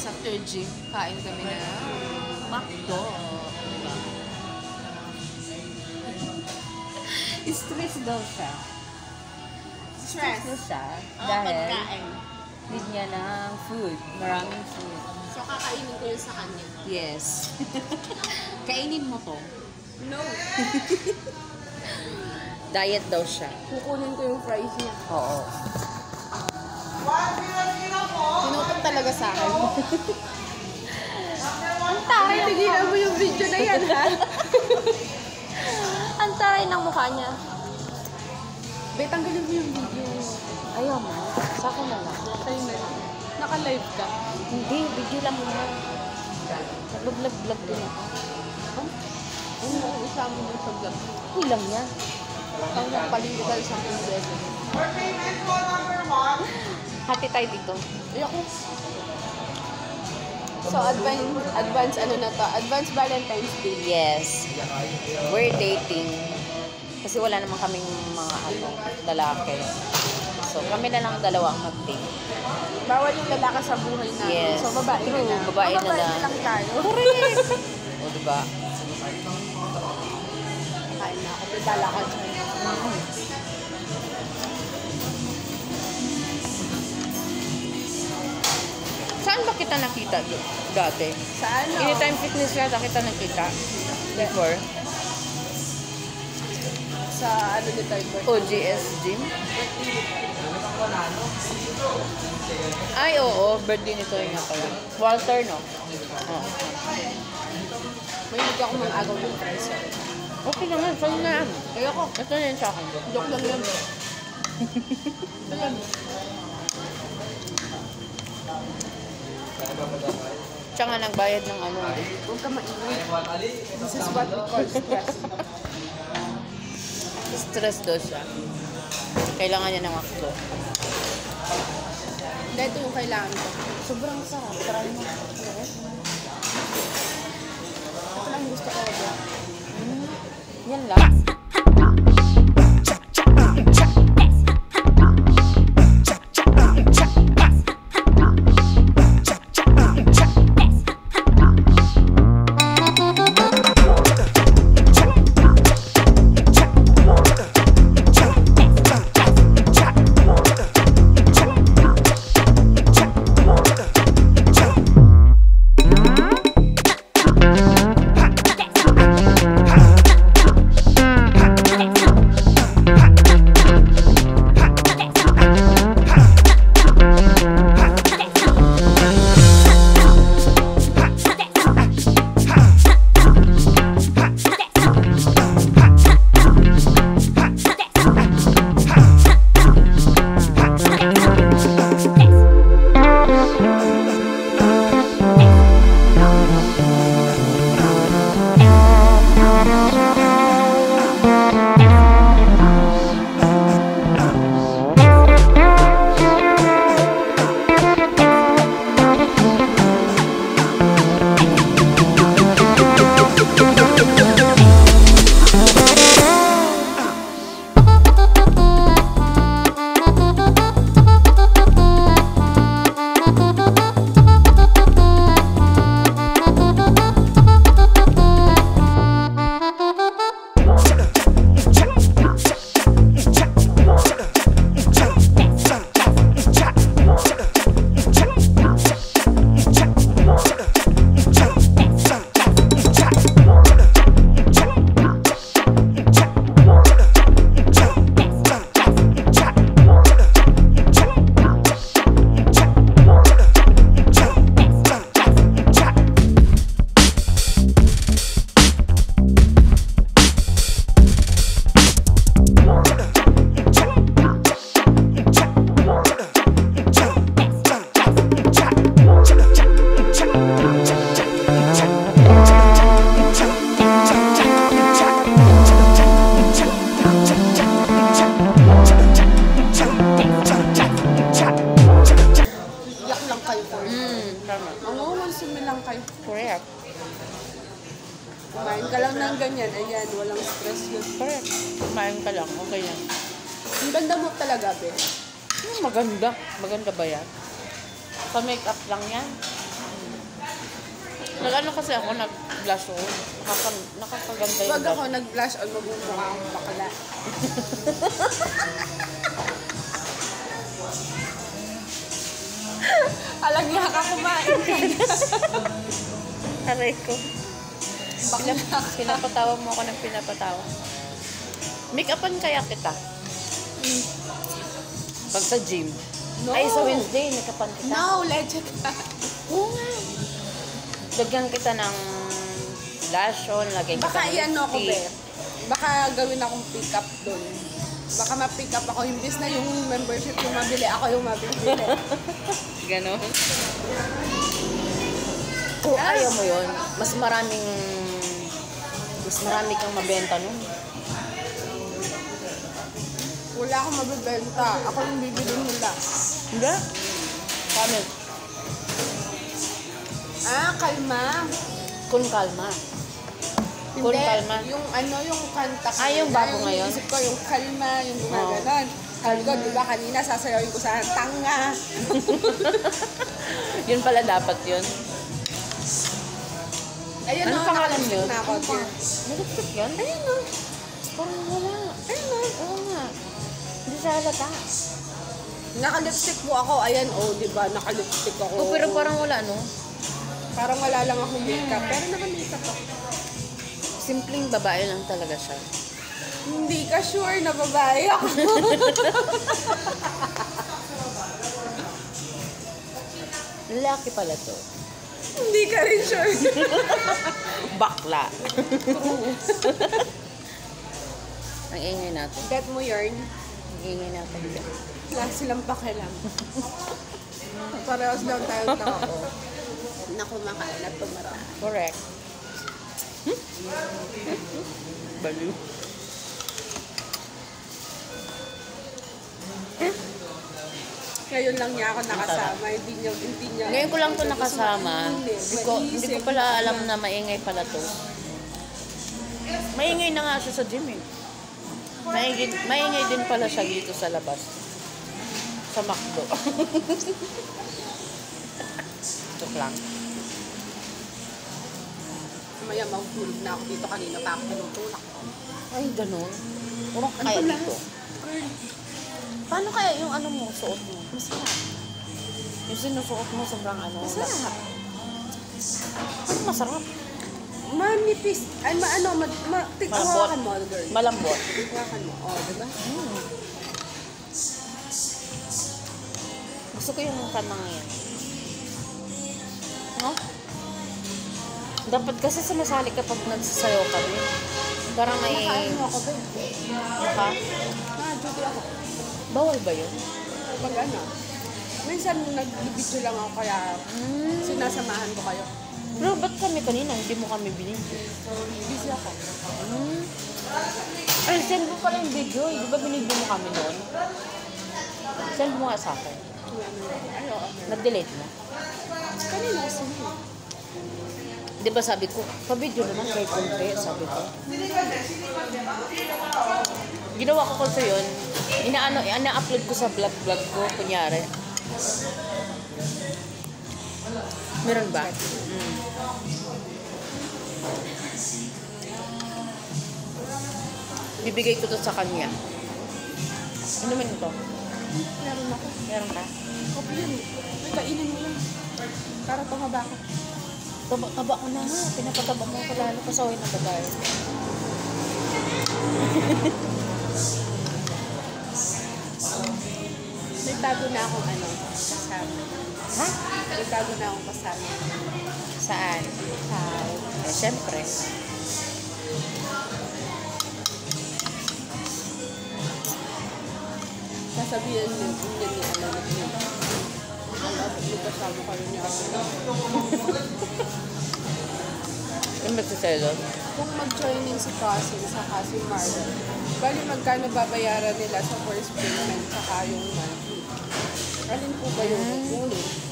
Tapos after gym, kain kami na McDo. Diba? Stress daw siya. Stress daw siya. Dahil pagkain. need niya ng food. Maraming food. So, kakainin ko yun sa kanya. Yes. Kainin mo to. No. Diet daw siya. Kukunin ko yung fries niya. Oo. Tinutok talaga sa akin. Ang taray, tigilan mo yung video na yan, ha? Ang taray ng mukha niya. Be, tanggalin mo yung video. Ayaw man. Sa akin na lang. Sa'yo na. Naka-live ka. Hindi, video lang muna. Nag-vlog din ako. Ano, isa mo yung pag-vlog. Hindi lang yan. Ang napalingkutan sa akin beses. Happy tayo dito. Ayoko. So, advance ano na to? Advance Valentine's Day. Yes. We're dating. Kasi wala naman kaming mga lalaki. So, kami na lang dalawa ang mag-date. Bawal yung lalaki sa buhay natin. Yes. So, babae True, na. babae na lang. lang tayo. Correct! O, diba? Kain na ako. May lalakad siya. Saan ba kita nakita dati? Sa ano? Anytime Fitness yata kita nakita. Before. Sa ano ni Tiger. OGS Gym. Ay, oo. Birthday nito yun nga pala. Walter, no? Oh. May hindi ako mga agaw yung price. Okay naman. Saan na? Ayoko. Ito na yun sa akin. Joke lang yan. Ito yan. Siya nga nagbayad ng ano. Huwag ka maingay. This is what we call stress. Stress daw siya. Kailangan niya ng McDo. Dahil ito yung kailangan ko. Sobrang sarap. Try mo. Ito lang gusto ko. Yan lang. Correct. Kumain ka lang ng ganyan, ayan, walang stress yun. Correct. Kumain ka lang, okay yan. Ang ganda mo talaga, be. Maganda. Maganda ba yan? Pa-makeup lang yan. Nag-ano kasi ako, nag-blush on. Nakakaganda yung Wag blush. ako nag-blush on, magmumukha akong bakla. Alam niya ka kumain ka na. Aray ko. Pinapatawa mo ako ng pinapatawa. Make-upan kaya kita. Pag sa gym. No. Ay, sa Wednesday, make-upan kita. No, legit ka. Oo nga. Lagyan kita ng blush on, lagyan kita Baka ng iyan ako, lipstick. be. Baka gawin akong pick up doon. Baka ma-pick up ako. Imbis na yung membership yung mabili, ako yung mabili. Ganon. Kung ayaw mo yun, mas marami kang mabenta nun. Wala akong mabibenta. Ako yung bibili nila. Hindi? Kami. Kalma. Kun kalma. Kun Hindi, kalma. yung yung kanta ko. Yung bago ngayon? Isip ko yung kalma, yung gumaganon. Kalma, di ba kanina sasayawin ko sa tanga. Yun pala dapat yun. Ayun Anong o, pangalan yun? na ako, dear. Nalipstick yun? Ayun o. Parang wala. Ayun o. Oo nga. Hindi siya halata. Naka-lipstick po ako. Ayan o, di ba? Naka-lipstick ako. Oh, pero parang wala, no? Parang wala lang akong makeup. Pero naka-makeup ako. Simpleng babae lang talaga siya. Hindi ka sure na babae ako. Lalaki pala to. Hindi ka rin sure. Bakla. Ang ingay natin. Get mo yarn. Ang ingay natin. Wala silang pakialam. Parehas lang tayo tao. Na kumakain at tumaraan. Correct. Baliw. Ngayon lang niya ako nakasama. Hindi niya. Ngayon ko lang to nakasama. Hindi ko pala alam na maingay pala to. Maingay na nga siya sa gym eh. Maingay din pala siya dito sa labas. Sa McDo. Joke lang. Mamaya mahulog na ako dito kanina pa ako tinutulak. Ay, ganun. Urong kaya dito. Paano kaya yung ano mo, suot mo? Masarap. Yung sinusuot mo, sobrang ano. Masarap. Ano masarap? Manipis. Ay, hawakan mo, girl. Malambot. Hawakan mo. Oh, diba? Gusto ko yung kanang yan. No? Dapat kasi sumasali kapag nagsasayaw kami. Parang may... Nakain mo ako, ba? Naka? Duty ako. Bawal ba yun? Pag ano, minsan nag-video lang ako kaya sinasamahan ko kayo. Pero ba't kami kanina, hindi mo kami binigyo? Busy ako. Ay, send mo pala yung video. Di ba binigyo mo kami noon? Send mo nga sa akin. Ano? Nag-delete mo. Kanina kasi yun. Di ba sabi ko, pa-video naman kahit konti, sabi ko. Ginawa ko kasi yun, ina-upload ko sa vlog ko, kunyari. Meron ba? Bibigay ko to sa kanya. Inumin mo to? Meron ako. Meron ka? Kopi yun. May kainin mo lang. Para tumaba ko. Taba ko na nga. Pinapataba mo ko lalo pasaway na babae. May bago na akong kasama. Ha? May bago na akong kasama. Saan? Eh, syempre. Sasabihan niya ni niya. May kasama ka rin niya. Yung magsiselos? Kung mag-joining si Cousin sa Cousin Marlon, bali magkano babayaran nila sa first payment saka yung monthly? Alin po ba yung kukunin?